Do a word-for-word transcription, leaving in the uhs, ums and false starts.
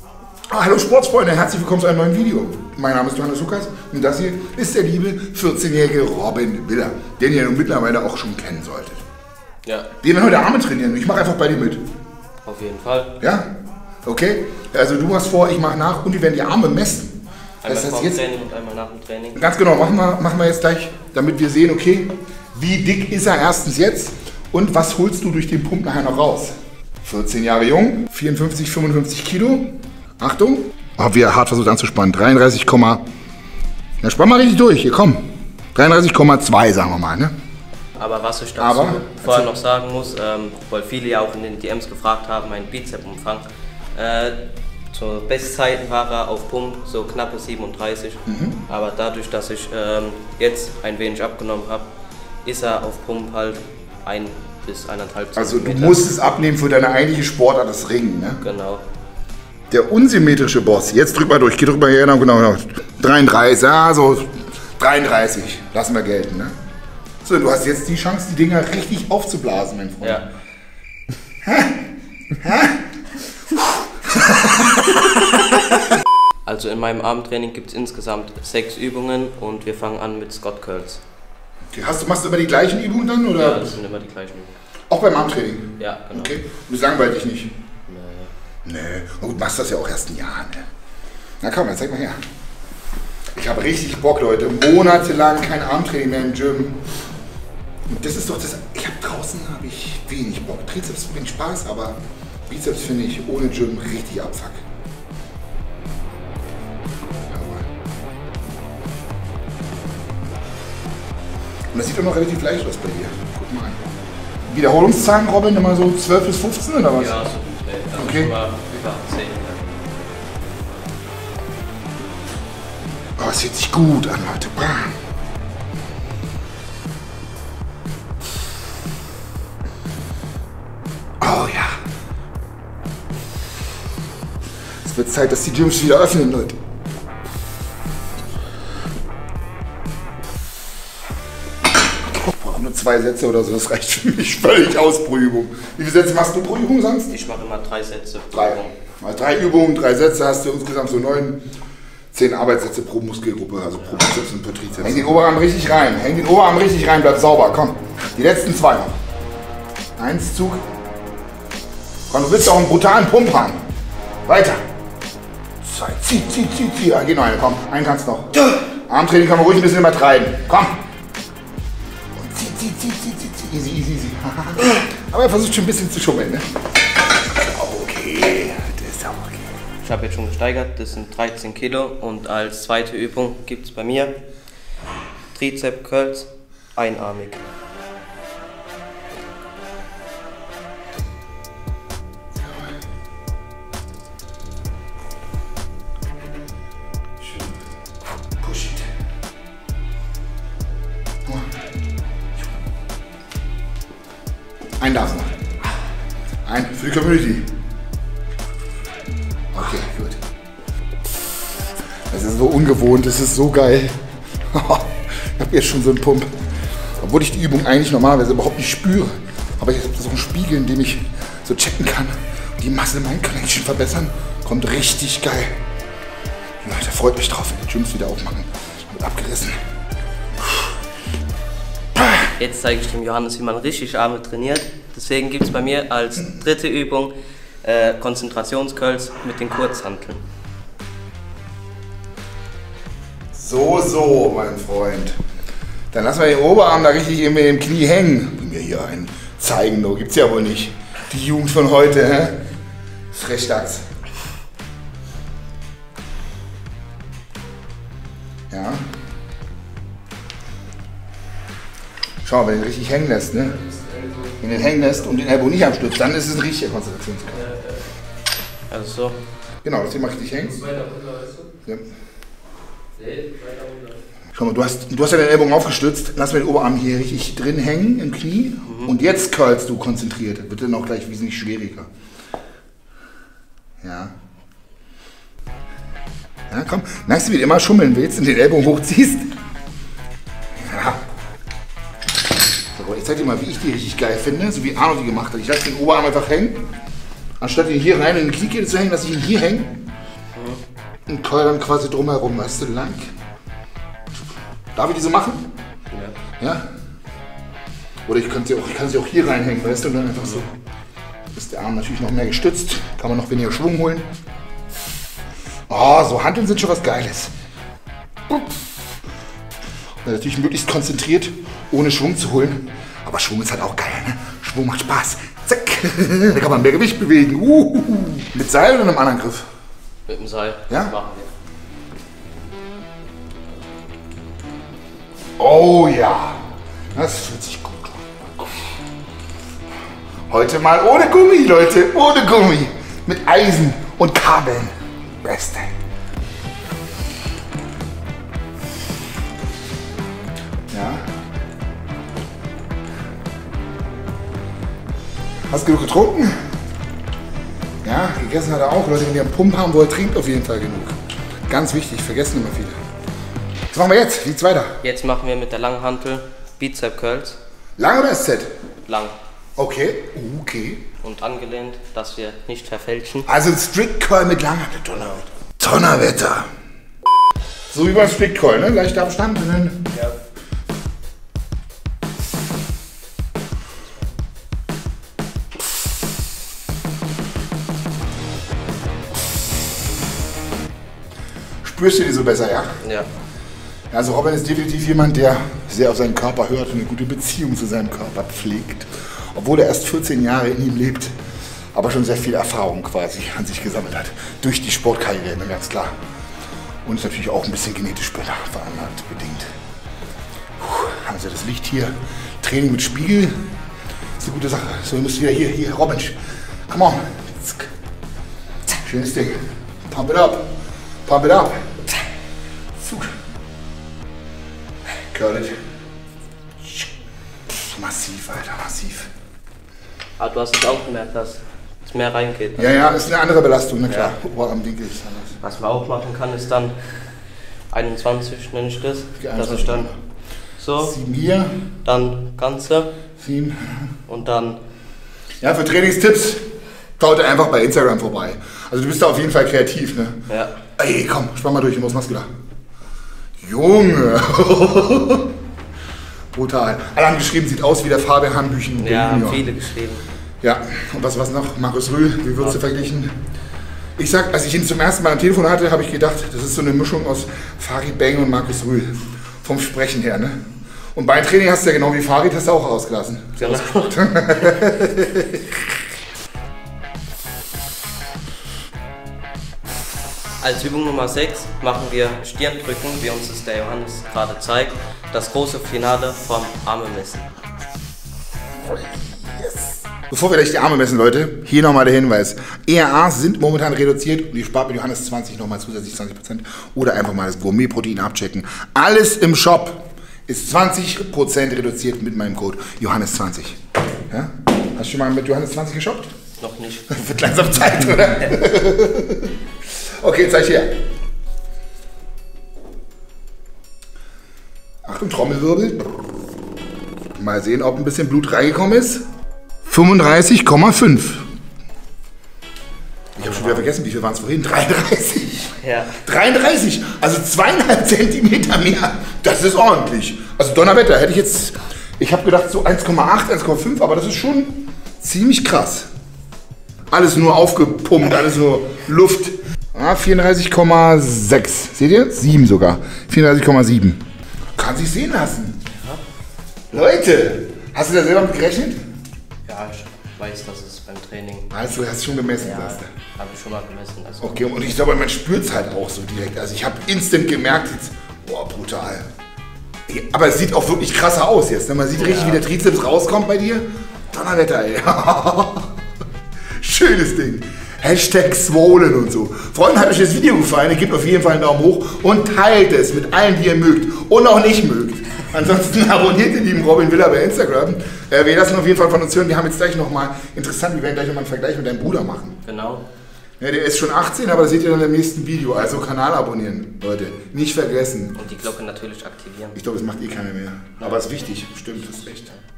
Ah, hallo Sportsfreunde, herzlich willkommen zu einem neuen Video. Mein Name ist Johannes Lukas und das hier ist der liebe vierzehnjährige Robin Willer, den ihr nun mittlerweile auch schon kennen solltet. Ja. Wir werden heute Arme trainieren und ich mache einfach bei dir mit. Auf jeden Fall. Ja? Okay? Also du machst vor, ich mache nach und wir werden die Arme messen. Einmal das heißt vor dem jetzt, Training und einmal nach dem Training. ganz genau, machen wir, machen wir jetzt gleich, damit wir sehen, okay, wie dick ist er erstens jetzt und was holst du durch den Pump nachher noch raus? vierzehn Jahre jung, vierundfünfzig, fünfundfünfzig Kilo. Achtung. Oh, wie er hart versucht anzuspannen. dreiunddreißig, ja, spann mal richtig durch. Hier, komm. dreiunddreißig Komma zwei, sagen wir mal, ne? Aber was ich dazu Aber, vorher noch sagen muss, ähm, weil viele ja auch in den D Ms gefragt haben, mein Bizepsumfang. Äh, zur Bestzeiten war er auf Pump so knappe siebenunddreißig. Mhm. Aber dadurch, dass ich ähm, jetzt ein wenig abgenommen habe, ist er auf Pump halt ein bis eineinhalb Zentimeter. Also du musst es abnehmen für deine eigentliche Sportart, das Ringen, ne? Genau. Der unsymmetrische Boss, jetzt drück mal durch, geh drüber her, genau, genau. dreiunddreißig, ja, so dreiunddreißig, lassen wir gelten, ne? So, du hast jetzt die Chance, die Dinger richtig aufzublasen, mein Freund. Ja. Hä? Hä? Also in meinem Armtraining gibt es insgesamt sechs Übungen und wir fangen an mit Scott Curls. Okay, hast du, machst du immer die gleichen Übungen dann? Oder? Ja, das sind immer die gleichen Übungen. Auch beim Armtraining? Ja, genau. Okay, und das langweilt dich nicht? Nee. Nee, und du machst das ja auch erst ein Jahr, ne? Na komm, dann zeig mal her. Ich habe richtig Bock, Leute. Monatelang kein Armtraining mehr im Gym. Und das ist doch das. Ich habe draußen habe ich wenig Bock. Trizeps bringt Spaß, aber Bizeps finde ich ohne Gym richtig abfuck. Und das sieht doch noch relativ leicht aus bei dir. Guck mal an. Wiederholungszahlen, Robin, immer so zwölf bis fünfzehn oder was? Ja, so ungefähr. Also okay. Über, über zehn. Oh, es fühlt sich gut an, Leute. Oh ja. Es wird Zeit, dass die Gyms wieder öffnen, Leute. Ich brauche nur zwei Sätze oder so, das reicht für mich völlig aus pro Übung. Wie viele Sätze machst du pro Übung sonst? Ich mache immer drei Sätze pro Drei. Übung. Mal drei Übungen, drei Sätze, hast du insgesamt so neun, zehn Arbeitssätze pro Muskelgruppe, also pro Bizeps und pro Trizeps. Häng den Oberarm richtig rein, häng den Oberarm richtig rein, bleib sauber, komm. Die letzten zwei noch. Eins, Zug. Komm, du willst auch einen brutalen Pump haben. Weiter. Zwei, zieh, zieh, zieh, zieh. Ah, geh noch eine, komm, einen kannst noch. Armtraining kann man ruhig ein bisschen übertreiben. Komm. Und zieh, zieh, zieh, zieh, zieh, zieh. Easy, easy, easy. Aber er versucht schon ein bisschen zu schummeln, ne? Okay, das ist auch okay. Ich habe jetzt schon gesteigert, das sind dreizehn Kilo und als zweite Übung gibt es bei mir Trizep Curls einarmig. Schön. Push it. Ein darf noch. Ein für die Community. Okay, gut. Das ist so ungewohnt, das ist so geil. Ich habe jetzt schon so einen Pump. Obwohl ich die Übung eigentlich normalerweise überhaupt nicht spüre. Aber ich habe so einen Spiegel, in dem ich so checken kann. Die Muscle Mind Connection verbessern. Kommt richtig geil. Leute, freut mich drauf, wenn die Gyms wieder aufmachen. Wird abgerissen. Jetzt zeige ich dem Johannes, wie man richtig Arme trainiert. Deswegen gibt es bei mir als dritte Übung äh, Konzentrationscurls mit den Kurzhanteln. So, so, mein Freund. Dann lassen wir den Oberarm da richtig in dem Knie hängen. Und mir hier einen zeigen, no, gibt's ja wohl nicht. Die Jugend von heute, hä? Frechdachs. Ja. Schau, wenn du den richtig hängen lässt, ne? Wenn du den hängen lässt und den Ellbogen nicht abstützt, dann ist es ein richtiger Konzentrationskampf. Also so. Genau, das hier mache ich dich hängen. Ja. Schau mal, du hast, du hast ja den Ellbogen aufgestützt, lass mal den Oberarm hier richtig drin hängen im Knie. Mhm. Und jetzt curlst du konzentriert. Das wird dann auch gleich wesentlich schwieriger. Ja. Ja, komm. Merkst du, wie du immer schummeln willst und den Ellbogen hochziehst? Ja. So, ich zeig dir mal, wie ich die richtig geil finde, so wie Arno die gemacht hat. Ich lasse den Oberarm einfach hängen. Anstatt ihn hier rein in den Kniekehle zu hängen, lasse ich ihn hier hängen. einen Keul dann quasi drumherum, weißt du, lang. Darf ich die so machen? Ja. Ja? Oder ich, könnte sie auch, ich kann sie auch hier reinhängen, weißt du, und dann einfach so. Ist der Arm natürlich noch mehr gestützt, kann man noch weniger Schwung holen. Oh, so Hanteln sind schon was Geiles. Und natürlich möglichst konzentriert, ohne Schwung zu holen. Aber Schwung ist halt auch geil, ne? Schwung macht Spaß. Zack, da kann man mehr Gewicht bewegen. Uh, mit Seil oder einem anderen Griff? Mit dem Seil. Ja? Das machen wir. Oh ja, das fühlt sich gut an. Heute mal ohne Gummi, Leute, ohne Gummi. Mit Eisen und Kabeln. Beste. Ja. Hast du genug getrunken? Ja, gegessen hat er auch. Leute, wenn ihr einen Pump haben wollt, trinkt auf jeden Fall genug. Ganz wichtig, vergessen immer viele. Was machen wir jetzt? Wie geht's weiter? Jetzt machen wir mit der langen Hantel Bizep Curls. Lang oder S Z? Lang. Okay, okay. Und angelehnt, dass wir nicht verfälschen. Also ein Strict Curl mit langer Donnerwetter. Donnerwetter. So wie beim Strict Curl, ne? Leichter Abstand. Ja. Spürst du die so besser, ja? Ja. Also Robin ist definitiv jemand, der sehr auf seinen Körper hört und eine gute Beziehung zu seinem Körper pflegt. Obwohl er erst vierzehn Jahre in ihm lebt, aber schon sehr viel Erfahrung quasi an sich gesammelt hat. Durch die Sportkarriere, ganz klar. Und ist natürlich auch ein bisschen genetisch veranlagt, bedingt. Puh, also das Licht hier, Training mit Spiegel, ist eine gute Sache. So, wir müssen wieder hier, hier, Robin, come on. Schönes Ding. Pump it up. Pump it up. Zug. Curl it. Massiv, Alter, massiv. Aber du hast es auch gemerkt, dass es mehr reingeht. Ne? Ja, ja, ist eine andere Belastung, na klar. Ja. Oberarmwinkel ist anders. Was man auch machen kann, ist dann einundzwanzig, nenne ich das. Die Das ist dann so, Sieben hier, dann Ganze sieben. und dann... Ja, für Trainingstipps schaut einfach bei Instagram vorbei. Also du bist da auf jeden Fall kreativ, ne? Ja. Ey, komm, spann mal durch, was machst du da? Junge! Brutal. Alle haben geschrieben, sieht aus wie der Fabian Hanbüchen. Ja, haben viele geschrieben. Ja, und was was noch? Markus Rühl, wie würdest du verglichen? Ich sag, als ich ihn zum ersten Mal am Telefon hatte, habe ich gedacht, das ist so eine Mischung aus Farid Bang und Markus Rühl. Vom Sprechen her, ne? Und Beintraining hast du ja genau wie Farid, hast du auch ausgelassen. Genau. Als Übung Nummer sechs machen wir Stirndrücken, wie uns das der Johannes gerade zeigt. Das große Finale vom Arme messen. Yes. Bevor wir gleich die Arme messen, Leute, hier nochmal der Hinweis. E R As sind momentan reduziert und ihr spart mit Johannes zwanzig nochmal zusätzlich zwanzig Prozent. Oder einfach mal das Gourmet-Protein abchecken. Alles im Shop ist zwanzig Prozent reduziert mit meinem Code Johannes zwanzig. Ja? Hast du schon mal mit Johannes zwanzig geshoppt? Noch nicht. Wird langsam Zeit, oder? Okay, zeig her. Achtung, Trommelwirbel. Mal sehen, ob ein bisschen Blut reingekommen ist. fünfunddreißig Komma fünf. Ich habe schon wieder vergessen, wie viel waren es vorhin? dreiunddreißig. Ja. dreiunddreißig, also zweieinhalb Zentimeter mehr. Das ist ordentlich. Also Donnerwetter, hätte ich jetzt, ich habe gedacht so eins Komma acht, eins Komma fünf, aber das ist schon ziemlich krass. Alles nur aufgepumpt, alles nur Luft. Ah, vierunddreißig Komma sechs. Seht ihr? sieben sogar. vierunddreißig Komma sieben. Kann sich sehen lassen. Ja. Leute, hast du da selber mit gerechnet? Ja, ich weiß, dass es beim Training... Also, du hast schon gemessen, Ja, sagst du. habe ich schon mal gemessen. Also Okay, und ich glaube, man spürt es halt auch so direkt. Also ich habe instant gemerkt, jetzt, boah, brutal. Aber es sieht auch wirklich krasser aus jetzt. Ne? Man sieht richtig, Ja. wie der Trizeps rauskommt bei dir. Donnerwetter, ey. Schönes Ding. Hashtag swollen und so. Freunde, hat euch das Video gefallen? Gebt auf jeden Fall einen Daumen hoch und teilt es mit allen, die ihr mögt und auch nicht mögt. Ansonsten abonniert den lieben Robin Villa bei Instagram. Äh, wir lassen auf jeden Fall von uns hören. Wir haben jetzt gleich nochmal, interessant, wir werden gleich nochmal einen Vergleich mit deinem Bruder machen. Genau. Ja, der ist schon achtzehn, aber das seht ihr dann im nächsten Video. Also Kanal abonnieren, Leute. Nicht vergessen. Und die Glocke natürlich aktivieren. Ich glaube, das macht eh keiner mehr. Aber es ist wichtig. Stimmt, das ist echt.